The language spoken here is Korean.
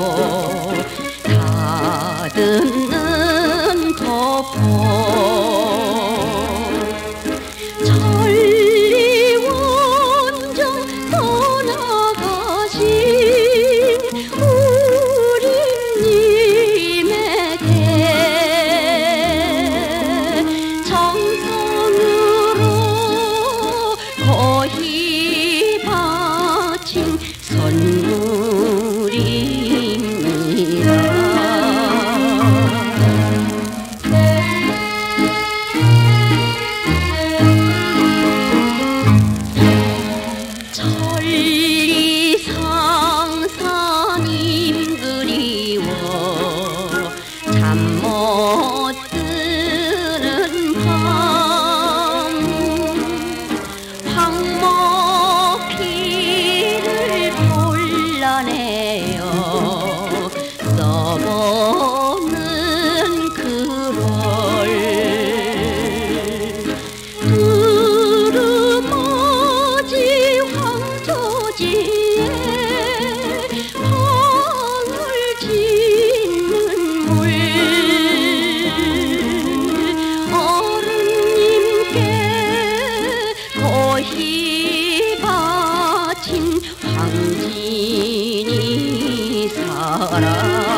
다 듣는 도포 천리원정 떠나가신 우리님에게 정성으로 거의 바친 선물입니다. 천리상사님 그리워 잠 못 드는 밤 황목피를 골라내어 써보는 그럴 두루마지 황토지에 방을 짓는 물 어른님께 거의 바친 황진이 살아